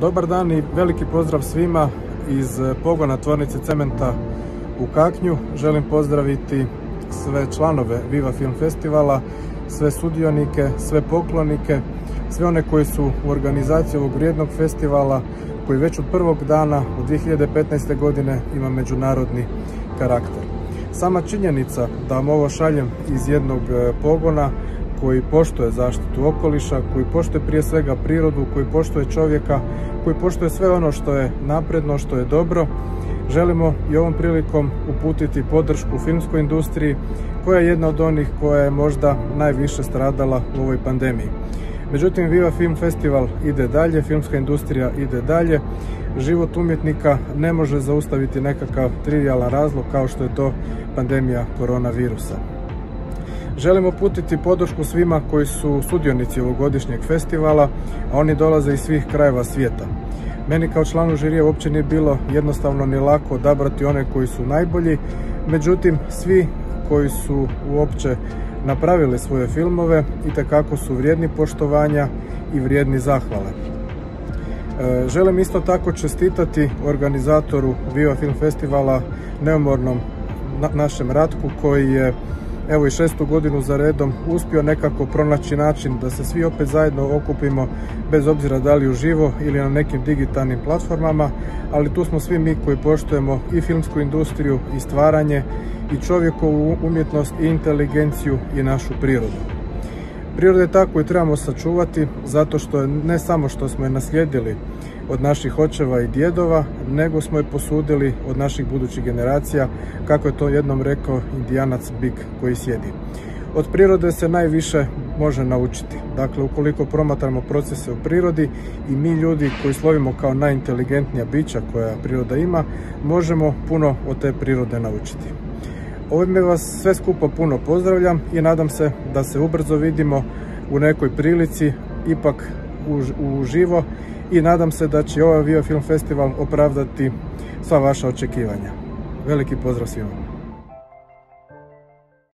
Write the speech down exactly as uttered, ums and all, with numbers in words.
Dobar dan i veliki pozdrav svima iz pogona tvornice cementa u Kaknju. Želim pozdraviti sve članove Viva Film Festivala, sve sudionike, sve poklonike, sve one koji su u organizaciji ovog vrijednog festivala koji već od prvog dana od dvije hiljade petnaeste. godine ima međunarodni karakter. Sama činjenica da vam ovo šaljem iz jednog pogona koji poštuje zaštitu okoliša, koji poštuje prije svega prirodu, koji poštuje čovjeka, koji poštuje sve ono što je napredno, što je dobro, želimo i ovom prilikom uputiti podršku filmskoj industriji koja je jedna od onih koja je možda najviše stradala u ovoj pandemiji. Međutim, Viva Film Festival ide dalje, filmska industrija ide dalje, život umjetnika ne može zaustaviti nekakav trivijalan razlog kao što je to pandemija koronavirusa. Želimo uputiti podršku svima koji su sudionici ovogodišnjeg festivala, a oni dolaze iz svih krajeva svijeta. Meni kao članu žirije uopće nije bilo jednostavno ni lako odabrati one koji su najbolji, međutim svi koji su uopće napravili svoje filmove itekako su vrijedni poštovanja i vrijedni zahvale. E, želim isto tako čestitati organizatoru Viva Film Festivala, neumornom na našem Ratku, koji je evo i šestu godinu za redom uspio nekako pronaći način da se svi opet zajedno okupimo, bez obzira da li uživo ili na nekim digitalnim platformama, ali tu smo svi mi koji poštujemo i filmsku industriju i stvaranje i čovjekovu umjetnost i inteligenciju i našu prirodu. Priroda je ta koju trebamo sačuvati zato što je ne samo što smo je naslijedili od naših očeva i djedova, nego smo je posudili od naših budućih generacija, kako je to jednom rekao Indijanac Big koji sjedi. Od prirode se najviše može naučiti. Dakle, ukoliko promatramo procese u prirodi i mi ljudi koji slovimo kao najinteligentnija bića koja priroda ima, možemo puno od te prirode naučiti. Ovime vas sve skupo puno pozdravljam i nadam se da se ubrzo vidimo u nekoj prilici, ipak uživo, i nadam se da će ovaj Viva Film Festival opravdati sva vaša očekivanja. Veliki pozdrav svima!